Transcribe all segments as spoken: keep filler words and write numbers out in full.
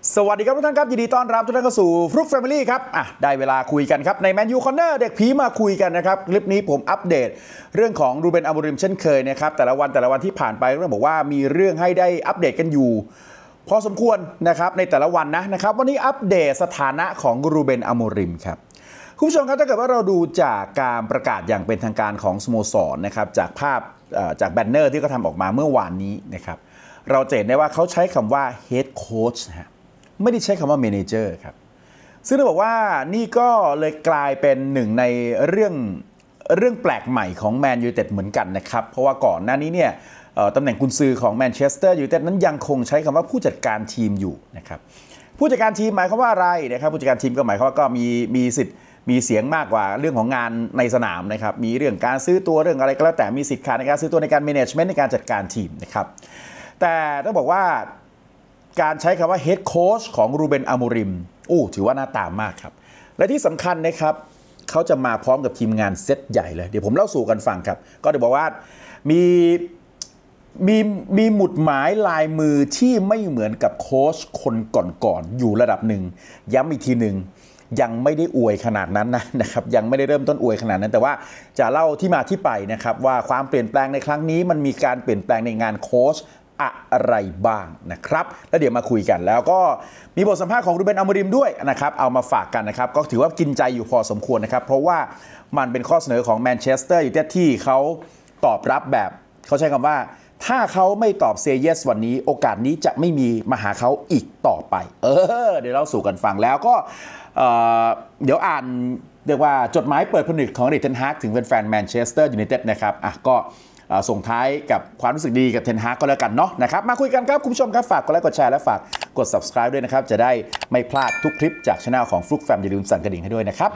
สวัสดีครับทุกท่านครับยินดีต้อนรับทุกท่านเข้าสู่ฟลุกแฟมิลี่ครับอ่ะได้เวลาคุยกันครับในแมนยูคอร์เนอร์เด็กผีมาคุยกันนะครับคลิปนี้ผมอัปเดตเรื่องของรูเบน อาโมริมเช่นเคยนะครับแต่ละวันแต่ละวันที่ผ่านไปเรื่องบอกว่ามีเรื่องให้ได้อัปเดตกันอยู่พอสมควรนะครับในแต่ละวันนะนะครับวันนี้อัปเดตสถานะของรูเบน อาโมริมครับคุณผู้ชมครับถ้าเกิดว่าเราดูจากการประกาศอย่างเป็นทางการของสโมสรนะครับจากภาพจากแบนเนอร์ที่เขาทำออกมาเมื่อวานนี้นะครับเราจะเห็นได้ว่าเขาใช้คำว่า Head Coach นะฮะไม่ได้ใช้คำว่า Manager ครับซึ่งต้องบอกว่านี่ก็เลยกลายเป็นหนึ่งในเรื่องเรื่องแปลกใหม่ของแมนยูไนเต็ดเหมือนกันนะครับเพราะว่าก่อนหน้านี้เนี่ยตำแหน่งกุนซือของแมนเชสเตอร์ยูไนเต็ดนั้นยังคงใช้คำว่าผู้จัดการทีมอยู่นะครับผู้จัดการทีมหมายความว่าอะไรนะครับผู้จัดการทีมก็หมายความว่าก็มีมีสิทธิ์มีเสียงมากกว่าเรื่องของงานในสนามนะครับมีเรื่องการซื้อตัวเรื่องอะไรก็แล้วแต่มีสิทธิ์ขาดในการซื้อตัวในการ management ในการจัดการทีมนะครับแต่ต้องบอกว่าการใช้คำว่า Head Coach ของรูเบน อาโมริมอู้ถือว่าน่าตามมากครับและที่สำคัญนะครับเขาจะมาพร้อมกับทีมงานเซตใหญ่เลยเดี๋ยวผมเล่าสู่กันฟังครับก็จะบอกว่ามีมีมีหมุดหมายลายมือที่ไม่เหมือนกับโค้ชคนก่อนๆอยู่ระดับหนึ่งย้ำอีกทีหนึ่งยังไม่ได้อวยขนาดนั้นนะนะครับยังไม่ได้เริ่มต้นอวยขนาดนั้นแต่ว่าจะเล่าที่มาที่ไปนะครับว่าความเปลี่ยนแปลงในครั้งนี้มันมีการเปลี่ยนแปลงในงานโค้ชอะไรบ้างนะครับแล้วเดี๋ยวมาคุยกันแล้วก็มีบทสัมภาษณ์ของรูเบน อาโมริมด้วยนะครับเอามาฝากกันนะครับก็ถือว่ากินใจอยู่พอสมควรนะครับเพราะว่ามันเป็นข้อเสนอของแมนเชสเตอร์ยูไนเต็ดที่เขาตอบรับแบบเขาใช้คำว่าถ้าเขาไม่ตอบเซย์เยสวันนี้โอกาสนี้จะไม่มีมาหาเขาอีกต่อไปเออเดี๋ยวเราสู่กันฟังแล้วก็เ, เดี๋ยวอ่านเรียกว่าจดหมายเปิดผนึกของเดเทนฮากถึงแฟนๆแมนเชสเตอร์ยูไนเต็ดนะครับอ่ะก็ส่งท้ายกับความรู้สึกดีกับเทนฮากก็แล้วกันเนาะนะครับมาคุยกันครับคุณผู้ชมครับฝากกดไลค์กดแชร์และฝากกด ซับสไครบ์ ด้วยนะครับจะได้ไม่พลาดทุกคลิปจากช่องของฟลุกแฟมอย่าลืมสั่นกระดิ่งให้ด้วยนะครับ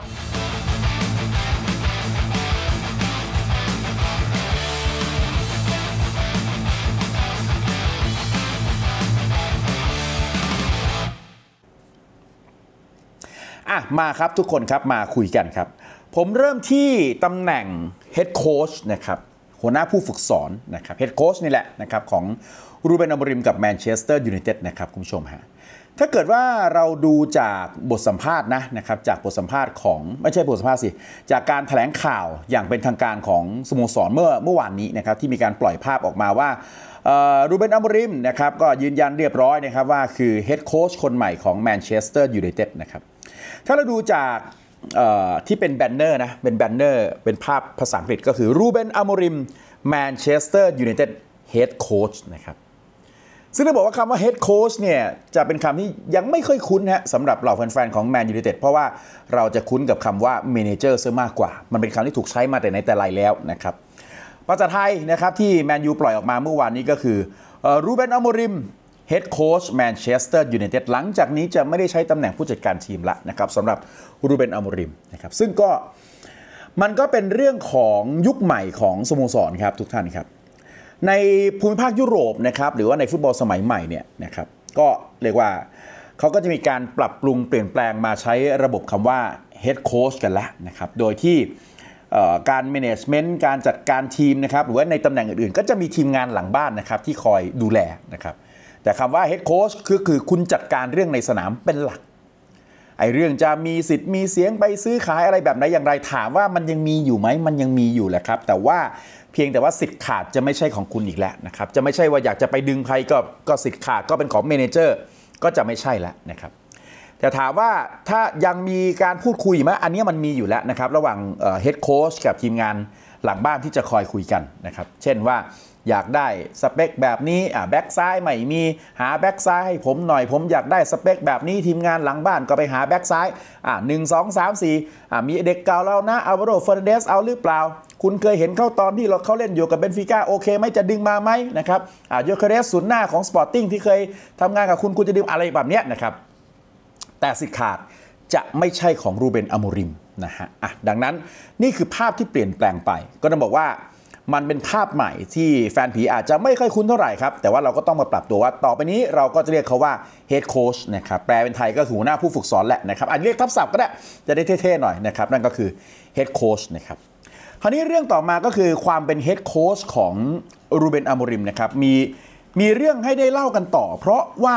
อ่ะมาครับทุกคนครับมาคุยกันครับผมเริ่มที่ตำแหน่ง Head Coach นะครับหัวหน้าผู้ฝึกสอนนะครับ Head Coach นี่แหละนะครับของรูเบน อาโมริมกับแมนเชสเตอร์ยูไนเต็ดนะครับคุณผู้ชมฮะถ้าเกิดว่าเราดูจากบทสัมภาษณ์นะนะครับจากบทสัมภาษณ์ของไม่ใช่บทสัมภาษณ์สิจากการแถลงข่าวอย่างเป็นทางการของสโมสรเมื่อเมื่อวานนี้นะครับที่มีการปล่อยภาพออกมาว่ารูเบน อาโมริมนะครับก็ยืนยันเรียบร้อยนะครับว่าคือ Head Coach คนใหม่ของแมนเชสเตอร์ยูไนเต็ดนะครับถ้าเราดูจากที่เป็นแบนเนอร์นะเป็นแบนเนอร์เป็นภาพภาษาอังกฤษก็คือรูเบน อาโมริมแมนเชสเตอร์ยูไนเต็ดเฮดโค้ชนะครับซึ่งต้องบอกว่าคำว่าเฮดโค้ชเนี่ยจะเป็นคำที่ยังไม่ค่อยคุ้นฮะสำหรับเหล่าแฟนๆของแมนยูไนเต็ดเพราะว่าเราจะคุ้นกับคำว่าเมเนเจอร์ซะมากกว่ามันเป็นคำที่ถูกใช้มาแต่ไหนแต่ไรแล้วนะครับภาษาไทยนะครับที่แมนยูปล่อยออกมาเมื่อวานนี้ก็คือรูเบน อาโมริมเฮดโค้ชแมนเชสเตอร์ยูไนเต็ดหลังจากนี้จะไม่ได้ใช้ตำแหน่งผู้จัดการทีมละนะครับสำหรับรูเบน อาโมริมนะครับซึ่งก็มันก็เป็นเรื่องของยุคใหม่ของสโมสรครับทุกท่านครับในภูมิภาคยุโรปนะครับหรือว่าในฟุตบอลสมัยใหม่เนี่ยนะครับก็เรียกว่าเขาก็จะมีการปรับปรุงเปลี่ยนแปลงมาใช้ระบบคำว่าเฮดโค้ชกันแล้วนะครับโดยที่การ management การจัดการทีมนะครับหรือว่าในตำแหน่งอื่นๆก็จะมีทีมงานหลังบ้านนะครับที่คอยดูแลนะครับแต่คำว่า Head Coach คือคือคุณจัดการเรื่องในสนามเป็นหลักไอ้เรื่องจะมีสิทธิ์มีเสียงไปซื้อขายอะไรแบบไหนอย่างไรถามว่ามันยังมีอยู่ไหมมันยังมีอยู่แหละครับแต่ว่าเพียงแต่ว่าสิทธิ์ขาดจะไม่ใช่ของคุณอีกแล้วนะครับจะไม่ใช่ว่าอยากจะไปดึงใครก็ก็สิทธิ์ขาดก็เป็นของเมเนเจอร์ก็จะไม่ใช่แล้วนะครับแต่ถามว่าถ้ายังมีการพูดคุยไหมอันนี้มันมีอยู่แล้วนะครับระหว่าง Head Coach กับทีมงานหลังบ้านที่จะคอยคุยกันนะครับเช่นว่าอยากได้สเปคแบบนี้อ่าแบ็กซ้ายไม่มีหาแบ็กซ้ายให้ผมหน่อยผมอยากได้สเปคแบบนี้ทีมงานหลังบ้านก็ไปหาแบ็กซ้ายอ่าหนึ่ง สอง สาม สี่อ่ามีเด็กเก่าแล้วนะอัลวาโร เฟอร์นันเดสเอาหรือเปล่าคุณเคยเห็นเขาตอนที่เราเขาเล่นอยู่กับเบนฟิก้าโอเคไหมจะดึงมาไหมนะครับอ่าโยเคเรสศูนย์หน้าของสปอร์ติ้งที่เคยทำงานกับคุณคุณจะดึงอะไรแบบนี้นะครับแต่สิทธิ์ขาดจะไม่ใช่ของรูเบน อาโมริมนะฮะอ่ะดังนั้นนี่คือภาพที่เปลี่ยนแปลงไปก็ต้องบอกว่ามันเป็นภาพใหม่ที่แฟนผีอาจจะไม่ค่อยคุ้นเท่าไหร่ครับแต่ว่าเราก็ต้องมาปรับตัวว่าต่อไปนี้เราก็จะเรียกเขาว่า Head Coach นะครับแปลเป็นไทยก็คือหัวหน้าผู้ฝึกสอนแหละนะครับอาจจะเรียกทับศัพท์ก็ได้จะได้เท่ๆหน่อยนะครับนั่นก็คือ Head Coach นะครับคราวนี้เรื่องต่อมาก็คือความเป็น Head Coach ของรูเบน อาโมริมนะครับมีมีเรื่องให้ได้เล่ากันต่อเพราะว่า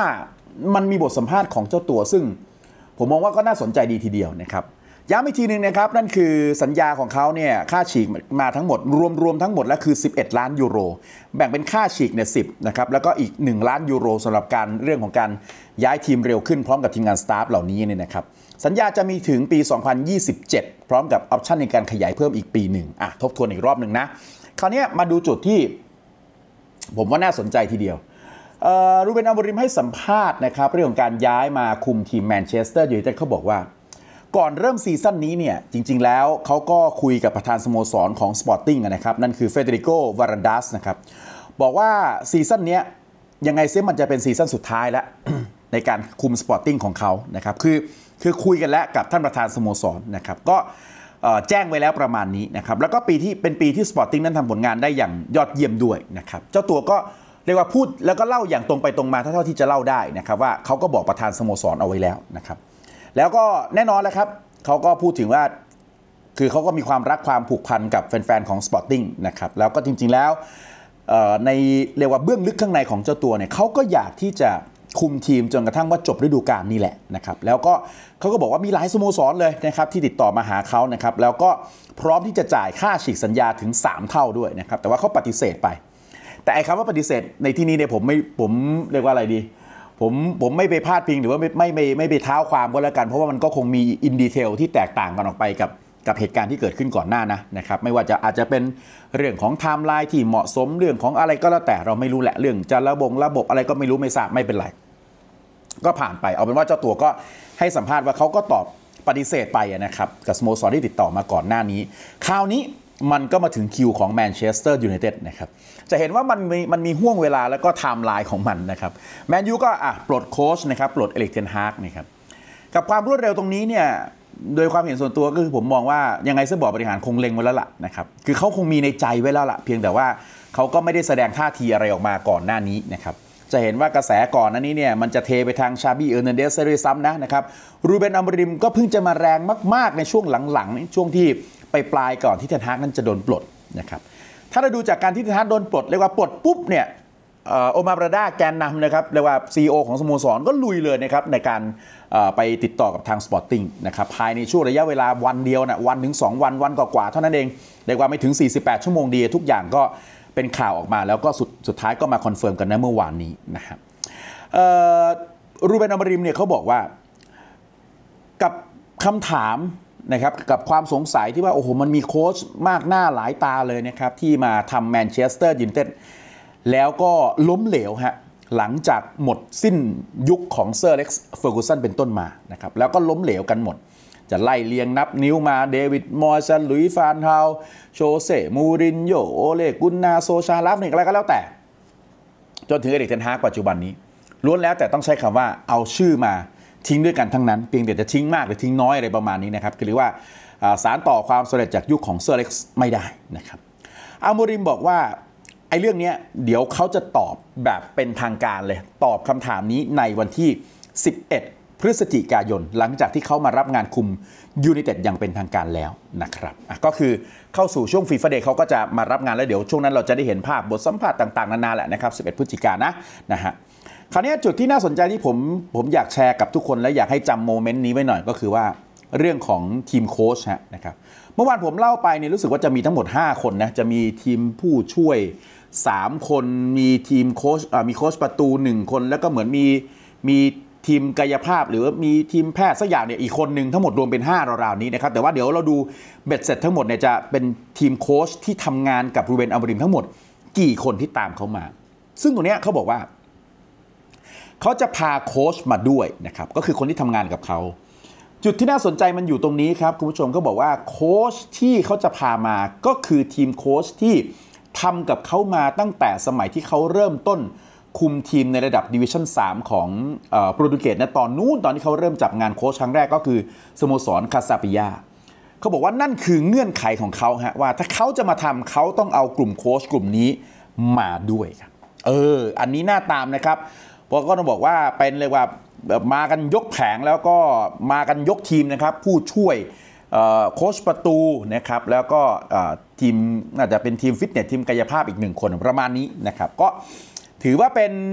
มันมีบทสัมภาษณ์ของเจ้าตัวซึ่งผมมองว่าก็น่าสนใจดีทีเดียวนะครับย้ำอีกทีนึงนะครับนั่นคือสัญญาของเขาเนี่ยค่าฉีกมาทั้งหมดรวมๆทั้งหมดแล้วคือสิบเอ็ดล้านยูโรแบ่งเป็นค่าฉีกเนี่ยสิบนะครับแล้วก็อีกหนึ่งล้านยูโรสำหรับการเรื่องของการย้ายทีมเร็วขึ้นพร้อมกับทีมงานสตาฟเหล่านี้เนี่ยนะครับสัญญาจะมีถึงปีสองพันยี่สิบเจ็ดพร้อมกับออปชั่นในการขยายเพิ่มอีกปีหนึ่งอ่ะทบทวนอีกรอบหนึ่งนะคราวนี้มาดูจุดที่ผมว่าน่าสนใจทีเดียวรูเบน อาโมริมให้สัมภาษณ์นะครับเรื่องของการย้ายมาคุมทีมแมนเชสเตอร์ยูไนเต็ดเขาบอกว่าก่อนเริ่มซีซั่นนี้เนี่ยจริงๆแล้วเขาก็คุยกับประธานสโมสรของสปอร์ติ้งนะครับนั่นคือเฟเดริโก วารันดัสนะครับบอกว่าซีซั่นนี้ยังไงเสียมันจะเป็นซีซั่นสุดท้ายแล้ว ในการคุมสปอร์ติ้งของเขานะครับคือคือคุยกันแล้วกับท่านประธานสโมสรนะครับก็แจ้งไว้แล้วประมาณนี้นะครับแล้วก็ปีที่เป็นปีที่สปอร์ติ้งนั้นทำผลงานได้อย่างยอดเยี่ยมด้วยนะครับเจ้าตัวก็เรียกว่าพูดแล้วก็เล่าอย่างตรงไปตรงมาเท่าที่จะเล่าได้นะครับว่าเขาก็บอกประธานสโมสรเอาไว้แล้วนะครับแล้วก็แน่นอนแล้วครับเขาก็พูดถึงว่าคือเขาก็มีความรักความผูกพันกับแฟนๆของ Sporting นะครับแล้วก็จริงๆแล้วในเรียกว่าเบื้องลึกข้างในของเจ้าตัวเนี่ยเขาก็อยากที่จะคุมทีมจนกระทั่งว่าจบฤดูกาลนี่แหละนะครับแล้วก็เขาก็บอกว่ามีหลายสโมสรเลยนะครับที่ติดต่อมาหาเขานะครับแล้วก็พร้อมที่จะจ่ายค่าฉีกสัญญาถึงสามเท่าด้วยนะครับแต่ว่าเขาปฏิเสธไปแต่ไอ้คำว่าปฏิเสธในที่นี้เนี่ยผมไม่ผมเรียกว่าอะไรดีผมผมไม่ไปพาดพิงหรือว่าไม่ไม่ไม่ไม่ไปเท้าความก็แล้วกันเพราะว่ามันก็คงมีอินดีเทลที่แตกต่างกันออกไปกับกับเหตุการณ์ที่เกิดขึ้นก่อนหน้านะนะครับไม่ว่าจะอาจจะเป็นเรื่องของไทม์ไลน์ที่เหมาะสมเรื่องของอะไรก็แล้วแต่เราไม่รู้แหละเรื่องจะระบบระบบอะไรก็ไม่รู้ไม่ทราบไม่เป็นไรก็ผ่านไปเอาเป็นว่าเจ้าตัวก็ให้สัมภาษณ์ว่าเขาก็ตอบปฏิเสธไปนะครับกับสโมสรที่ติดต่อมาก่อนหน้านี้คราวนี้มันก็มาถึงคิวของแมนเชสเตอร์ยูไนเต็ดนะครับจะเห็นว่ามันมีมันมีห่วงเวลาแล้วก็ไทม์ไลน์ของมันนะครับแมนยูก็อ่ะปลดโค้ชนะครับปลดเอริก เทนฮากนะครับกับความรวดเร็วตรงนี้เนี่ยโดยความเห็นส่วนตัวก็คือผมมองว่ายังไงเสื้อบอร์ดบริหารคงเล็งไว้แล้วล่ะนะครับคือเขาคงมีในใจไว้แล้วล่ะเพียงแต่ว่าเขาก็ไม่ได้แสดงท่าทีอะไรออกมาก่อนหน้านี้นะครับจะเห็นว่ากระแสก่อนหน้านี้เนี่ยมันจะเทไปทางชาบี้ เออร์นันเดสด้วยซ้ำนะนะครับรูเบน อาโมริมก็เพิ่งจะมาแรงมากๆในช่วงหลังๆช่วงที่ไปปลายก่อนที่เทนฮากนั้นจะโดนปลดนะครับถ้าเราดูจากการที่เทนฮากโดนปลดเรียกว่าปลดปุ๊บเนี่ยโอมาบราดาแกนนำนะครับเรียกว่า ซี อี โอ ของสโมสรก็ลุยเลยนะครับในการไปติดต่อกับทาง Sporting นะครับภายในช่วงระยะเวลาวันเดียวนะวันถึงสองวันวันกว่าๆเท่านั้นเองเรียกว่าไม่ถึงสี่สิบแปดชั่วโมงดีทุกอย่างก็เป็นข่าวออกมาแล้วก็สุดสุดท้ายก็มาคอนเฟิร์มกันนะเมื่อวานนี้นะครับรูเบน อาโมริมเนี่ยเขาบอกว่ากับคำถามนะครับกับความสงสัยที่ว่าโอ้โหมันมีโค้ชมากหน้าหลายตาเลยนะครับที่มาทำแมนเชสเตอร์ยูไนเต็ดแล้วก็ล้มเหลวฮะหลังจากหมดสิ้นยุคของเซอร์เล็กซ์เฟอร์กูสันเป็นต้นมานะครับแล้วก็ล้มเหลวกันหมดจะไล่เลียงนับนิ้วมาเดวิดมอยสันหลุยส์ฟานเฮาโชเซ่มูรินโญ่โอเลกุนนาโซชาลัฟนี่อะไรก็แล้วแต่จนถึงเอริก เทนฮากปัจจุบันนี้ล้วนแล้วแต่ต้องใช้คำว่าเอาชื่อมาทิ้งด้วยกันทั้งนั้นเพียงแต่จะทิ้งมากหรือทิ้งน้อยอะไรประมาณนี้นะครับคือเรียกว่าสารต่อความสำเร็จจากยุคของเซอร์เล็กซ์ไม่ได้นะครับอาโมริมบอกว่าไอ้เรื่องนี้เดี๋ยวเขาจะตอบแบบเป็นทางการเลยตอบคำถามนี้ในวันที่สิบเอ็ดพฤศจิกายนหลังจากที่เขามารับงานคุมยูไนเต็ดอย่างเป็นทางการแล้วนะครับก็คือเข้าสู่ช่วงฟีฟ่าเดย์เขาก็จะมารับงานแล้วเดี๋ยวช่วงนั้นเราจะได้เห็นภาพบทสัมภาษณ์ต่างๆนานาแหละนะครับสิบเอ็ดพฤศจิกายนนะนะฮะคราวนี้จุดที่น่าสนใจที่ผมผมอยากแชร์กับทุกคนและอยากให้จำโมเมนต์นี้ไว้หน่อยก็คือว่าเรื่องของทีมโค้ชนะครับเมื่อวานผมเล่าไปเนี่ยรู้สึกว่าจะมีทั้งหมดห้าคนนะจะมีทีมผู้ช่วยสามคนมีทีมโค้ชมีโค้ชประตูหนึ่งคนแล้วก็เหมือนมีมีทีมกายภาพหรือมีทีมแพทย์สักอย่างเนี่ยอีกคนหนึ่งทั้งหมดรวมเป็นห้าราวๆนี้นะครับแต่ว่าเดี๋ยวเราดูเบ็ดเสร็จทั้งหมดเนี่ยจะเป็นทีมโค้ชที่ทำงานกับรูเบน อาโมริมทั้งหมดกี่คนที่ตามเขามาซึ่งตรงนี้เขาบอกว่าเขาจะพาโค้ชมาด้วยนะครับก็คือคนที่ทำงานกับเขาจุดที่น่าสนใจมันอยู่ตรงนี้ครับคุณผู้ชมก็บอกว่าโค้ชที่เขาจะพามาก็คือทีมโค้ชที่ทำกับเขามาตั้งแต่สมัยที่เขาเริ่มต้นคุมทีมในระดับดิวิชั่นสามของโปรตุเกสนะตอนนู้นตอนที่เขาเริ่มจับงานโค้ชครั้งแรกก็คือสโมสรคาซาปิยาเขาบอกว่านั่นคือเงื่อนไขของเขาฮะว่าถ้าเขาจะมาทำเขาต้องเอากลุ่มโค้ชกลุ่มนี้มาด้วยครับเอออันนี้น่าตามนะครับเพราะก็ต้องบอกว่าเป็นเลยว่ามากันยกแผงแล้วก็มากันยกทีมนะครับผู้ช่วยโค้ชประตูนะครับแล้วก็ทีมน่าจะเป็นทีมฟิตเนสทีมกายภาพอีกหนึ่งคนประมาณนี้นะครับก็ถือว่าเป็น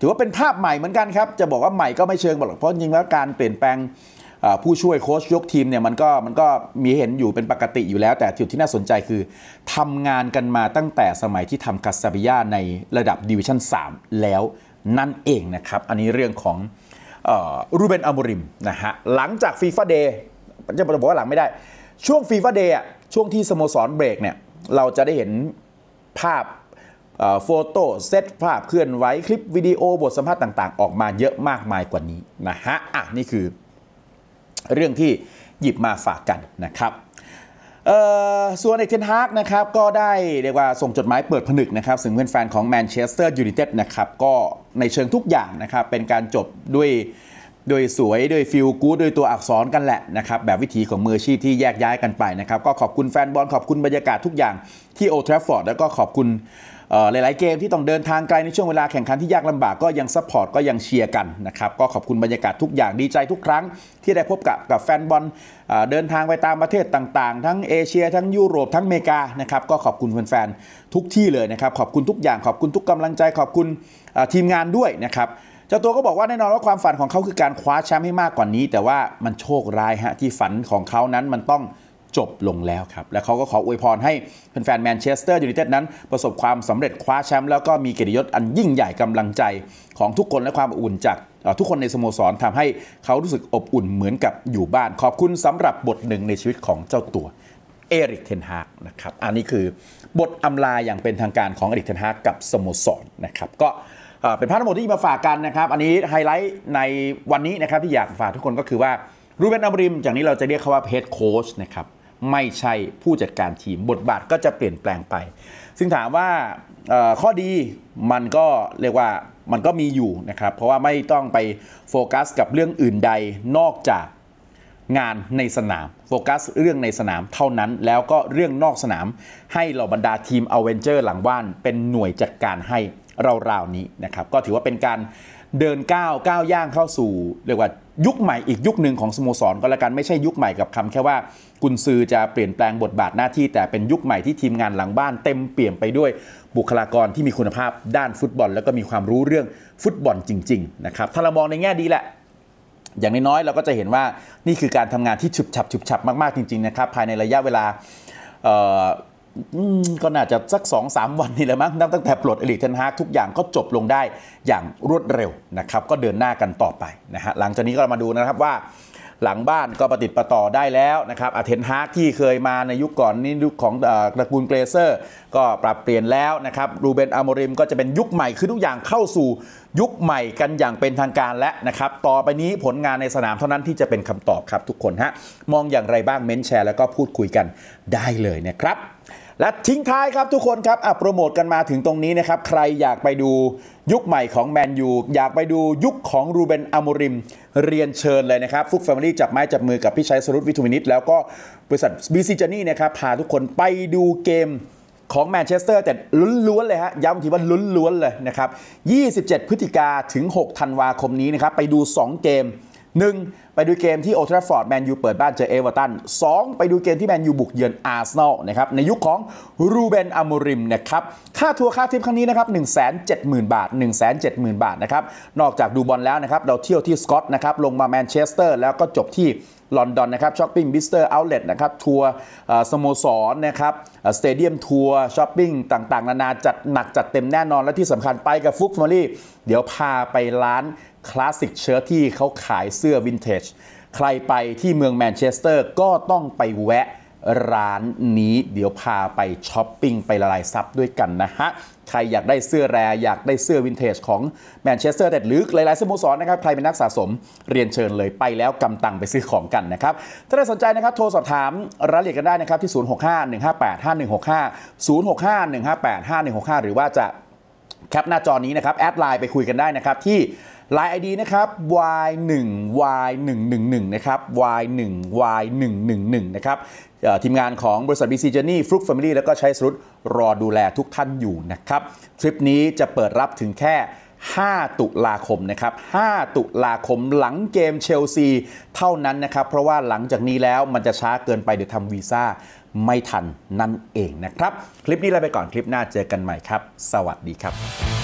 ถือว่าเป็นภาพใหม่เหมือนกันครับจะบอกว่าใหม่ก็ไม่เชิงหรอกเพราะจริงๆแล้วการเปลี่ยนแปลงผู้ช่วยโค้ชยกทีมเนี่ยมันก็มันก็มีเห็นอยู่เป็นปกติอยู่แล้วแต่จุดที่น่าสนใจคือทำงานกันมาตั้งแต่สมัยที่ทำคาซาบิยาในระดับดิวิชั่นสามแล้วนั่นเองนะครับอันนี้เรื่องของรูเบน อาโมริมนะฮะหลังจากฟีฟ่าเดย์จะบอกว่าหลังไม่ได้ช่วงฟีฟ่าเดย์อ่ะช่วงที่สโมสรเบรกเนี่ยเราจะได้เห็นภาพโฟโต้เซตภาพเคลื่อนไหวคลิปวิดีโอบทสัมภาษณ์ต่างๆออกมาเยอะมากมายกว่านี้นะฮะอ่ะนี่คือเรื่องที่หยิบมาฝากกันนะครับส่วนเอกเทนฮากนะครับก็ได้เรียกว่าส่งจดหมายเปิดผนึกนะครับถึงแฟนๆของแมนเชสเตอร์ยูไนเต็ดนะครับก็ในเชิงทุกอย่างนะครับเป็นการจบด้วยโดยสวยโดยฟิลกู๊ดโดยตัวอักษรกันแหละนะครับแบบวิธีของมืออาชีพที่แยกย้ายกันไปนะครับก็ขอบคุณแฟนบอลขอบคุณบรรยากาศทุกอย่างที่โอลด์แทราฟฟอร์ดแล้วก็ขอบคุณหลายๆเกมที่ต้องเดินทางไกลในช่วงเวลาแข่งขันที่ยากลำบากก็ยังซัพพอร์ตก็ยังเชียร์กันนะครับก็ขอบคุณบรรยากาศทุกอย่างดีใจทุกครั้งที่ได้พบกับกับแฟนบอลเดินทางไปตามประเทศต่างๆทั้งเอเชียทั้งยุโรปทั้งอเมริกานะครับก็ขอบคุณแฟนๆทุกที่เลยนะครับขอบคุณทุกอย่างขอบคุณทุกกำลังใจขอบคุณทีมงานด้วยนะครับเจ้าตัวก็บอกว่าแน่นอนว่าความฝันของเขาคือการคว้าแชมป์ให้มากกว่านี้แต่ว่ามันโชคร้ายฮะที่ฝันของเขานั้นมันต้องจบลงแล้วครับและเขาก็ขออวยพรให้แฟนๆแมนเชสเตอร์ยูไนเต็ดนั้นประสบความสำเร็จคว้าแชมป์แล้วก็มีเกียรติยศอันยิ่งใหญ่กำลังใจของทุกคนและความอบอุ่นจากทุกคนในสโมสรทำให้เขารู้สึกอบอุ่นเหมือนกับอยู่บ้านขอบคุณสำหรับบทหนึ่งในชีวิตของเจ้าตัวเอริก เทนฮากนะครับอันนี้คือบทอำลาอย่างเป็นทางการของเอริก เทนฮากกับสโมสรนะครับก็เป็นภาพทั้งหมดที่มาฝากกันนะครับอันนี้ไฮไลท์ในวันนี้นะครับที่อยากฝากทุกคนก็คือว่ารูเบน อาโมริมจากนี้เราจะเรียกเขาว่าเฮดโค้ชนะครับไม่ใช่ผู้จัดการทีมบทบาทก็จะเปลี่ยนแปลงไปซึ่งถามว่าข้อดีมันก็เรียกว่ามันก็มีอยู่นะครับเพราะว่าไม่ต้องไปโฟกัสกับเรื่องอื่นใดนอกจากงานในสนามโฟกัสเรื่องในสนามเท่านั้นแล้วก็เรื่องนอกสนามให้เหล่าบรรดาทีมอเวนเจอร์หลังบ้านเป็นหน่วยจัดการให้ราวๆนี้นะครับก็ถือว่าเป็นการเดินก้าวก้าวย่างเข้าสู่เรียกว่ายุคใหม่อีกยุคหนึ่งของสโมสรก็แล้วกันไม่ใช่ยุคใหม่กับคำแค่ว่ากุนซือจะเปลี่ยนแปลงบทบาทหน้าที่แต่เป็นยุคใหม่ที่ทีมงานหลังบ้านเต็มเปี่ยมไปด้วยบุคลากรที่มีคุณภาพด้านฟุตบอลแล้วก็มีความรู้เรื่องฟุตบอลจริงๆนะครับถ้าเรามองในแง่ดีแหละอย่างน้อยๆเราก็จะเห็นว่านี่คือการทำงานที่ฉุบฉับฉุบฉับมากๆจริงๆนะครับภายในระยะเวลาก็น่าจะสัก สองถึงสาม วันนี่แหละมั้งนับตั้งแต่ปลดเอริก เทนฮากทุกอย่างก็จบลงได้อย่างรวดเร็วนะครับก็เดินหน้ากันต่อไปนะฮะหลังจากนี้ก็มาดูนะครับว่าหลังบ้านก็ประติดประต่อได้แล้วนะครับเทนฮากที่เคยมาในยุคก่อนนี่ยุคของตระกูลเกรเซอร์ก็ปรับเปลี่ยนแล้วนะครับรูเบน อาโมริมก็จะเป็นยุคใหม่คือทุกอย่างเข้าสู่ยุคใหม่กันอย่างเป็นทางการและนะครับต่อไปนี้ผลงานในสนามเท่านั้นที่จะเป็นคำตอบครับทุกคนฮะมองอย่างไรบ้างเม้นแชร์แล้วก็พูดคุยกันได้เลยนะครับและทิ้งท้ายครับทุกคนครับอ่ะโปรโมทกันมาถึงตรงนี้นะครับใครอยากไปดูยุคใหม่ของแมนยูอยากไปดูยุคของรูเบน อาโมริมเรียนเชิญเลยนะครับฟุกแฟมิลี่จับไม้จับมือกับพี่ชัยสรุตวิทูมินิตแล้วก็บริษัท บี ซี Journey นะครับพาทุกคนไปดูเกมของแมนเชสเตอร์แต่ล้วนๆเลยฮะย้ำทีว่าล้วนๆเลยนะครับยี่สิบเจ็ดพฤศจิกาถึงหกธันวาคมนี้นะครับไปดูสองเกมหนึ่งไปดูเกมที่โอลด์แทราฟฟอร์ดแมนยูเปิดบ้านเจอเอเวอร์ตันสองไปดูเกมที่แมนยูบุกเยือนอาร์เซนอลนะครับในยุคของรูเบน อาโมริมนะครับค่าทัวร์ค่าทริปครั้งนี้นะครับ หนึ่งแสนเจ็ดหมื่น บาท หนึ่งแสนเจ็ดหมื่น บาทนะครับนอกจากดูบอลแล้วนะครับเราเที่ยวที่สกอตนะครับลงมาแมนเชสเตอร์แล้วก็จบที่ลอนดอนนะครับช้อปปิ้งบิสเตอร์เอาท์เลทนะครับทัวร์สโมสรนะครับสเตเดียมทัวร์ช้อปปิ้งต่างๆนานาจัดหนักจัดเต็มแน่นอนและที่สำคัญไปกับฟุกแฟมิลี่เดี๋ยวพาไปร้านคลาสสิกเชิ้ตที่เขาขายเสื้อวินเทจใครไปที่เมืองแมนเชสเตอร์ก็ต้องไปแวะร้านนี้เดี๋ยวพาไปช้อปปิ้งไปละลายซับด้วยกันนะฮะใครอยากได้เสื้อแรอยากได้เสื้อวินเทจของแมนเชสเตอร์แต่หรือหลายๆสโมสรนะครับใครเป็นนักสะสมเรียนเชิญเลยไปแล้วกำตังไปซื้อของกันนะครับถ้าได้สนใจนะครับโทรสอบถามรายละเอียดกันได้นะครับที่ศูนย์ หก ห้า หนึ่ง ห้า แปด ห้า หนึ่ง หก ห้า ศูนย์ หก ห้า หนึ่ง ห้า แปด ห้า หนึ่ง หก ห้าหรือว่าจะแคปหน้าจอนี้นะครับแอดไลน์ไปคุยกันได้นะครับที่ไลน์ ไอ ดี นะครับ วาย หนึ่ง วาย หนึ่ง หนึ่ง หนึ่ง นะครับ วาย หนึ่ง วาย หนึ่ง หนึ่ง หนึ่ง นะครับทีมงานของบริษัท บี ซี Journey ฟลุกแฟมิลี่แล้วก็ใช้สรุตรอดูแลทุกท่านอยู่นะครับทริปนี้จะเปิดรับถึงแค่ห้าตุลาคมนะครับห้าตุลาคมหลังเกมเชลซีเท่านั้นนะครับเพราะว่าหลังจากนี้แล้วมันจะช้าเกินไปเดี๋ยวทำวีซ่าไม่ทันนั่นเองนะครับคลิปนี้ลาไปก่อนคลิปหน้าเจอกันใหม่ครับสวัสดีครับ